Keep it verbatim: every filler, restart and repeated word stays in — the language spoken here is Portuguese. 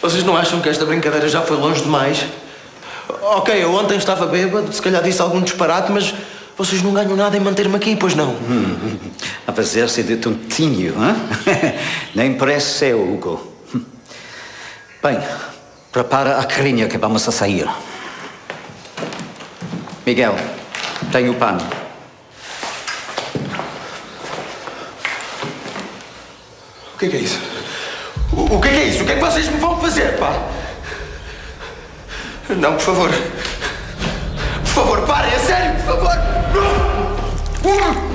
Vocês não acham que esta brincadeira já foi longe demais? Ok, eu ontem estava bêbado, se calhar disse algum disparate, mas vocês não ganham nada em manter-me aqui, pois não? Hum, a fazer-se de tontinho, hein? Nem parece, Hugo. Bem, prepara a carinha que vamos a sair. Miguel, tem o pano. O que é que é isso? O, o que é que é isso? O que é que vocês me vão fazer, pá? Não, por favor. Por favor, parem, é sério, por favor!